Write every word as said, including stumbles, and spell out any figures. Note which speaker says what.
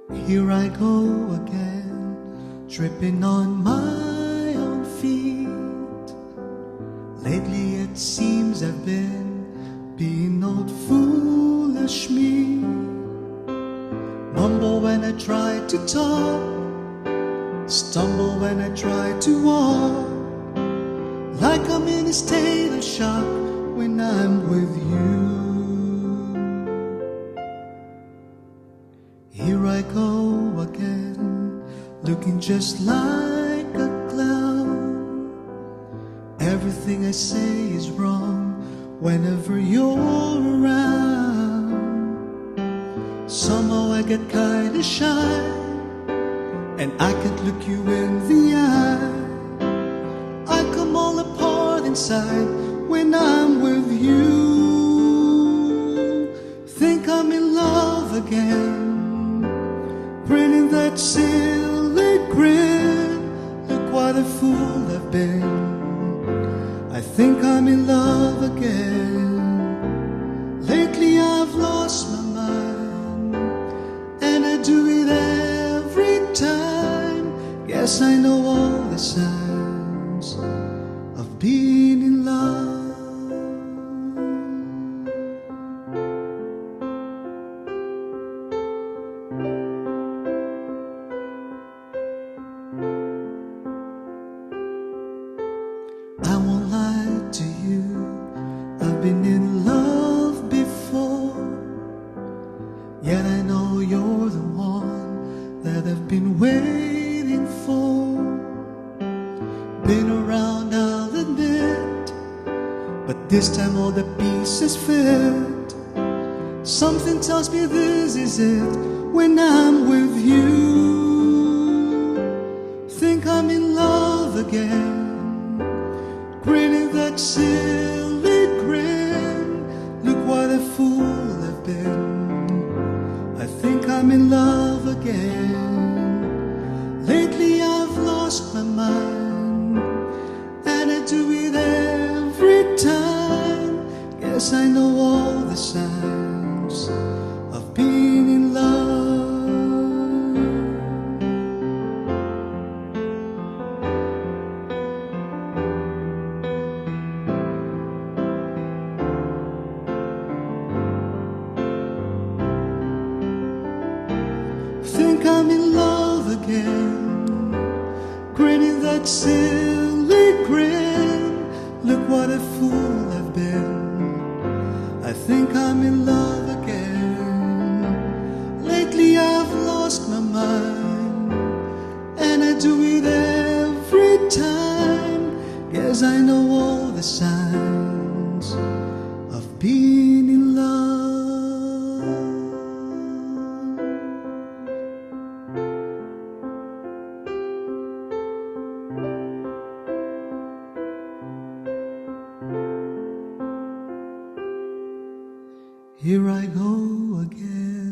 Speaker 1: Here I go again, tripping on my own feet. Lately it seems I've been being old foolish me. Mumble when I try to talk, stumble when I try to walk, like I'm in a state of shock when I'm with you. Here I go again, looking just like a clown. Everything I say is wrong whenever you're around. Somehow I get kinda shy, and I can't look you in the eye. I come all apart inside when I'm with you. Think I'm in love again, grinning that silly grin. Look what a fool I've been. I think I'm in love again. Lately I've lost my mind, and I do it every time. Guess I know all the signs of being in love. I won't lie to you, I've been in love before. Yet I know you're the one that I've been waiting for. Been around, I'll admit, but this time all the pieces fit. Something tells me this is it when I'm with you. Think I'm in love again, grinning that silly grin. Look what a fool I've been. I think I'm in love again. Lately I've lost my mind, and I do it every time. Guess I know all the signs of being in love. Think I'm in love again, grinning that silly grin. Look what a fool I've been. I think I'm in love again. Lately I've lost my mind, and I do it every time. Guess I know all the signs of being in love. Here I go again.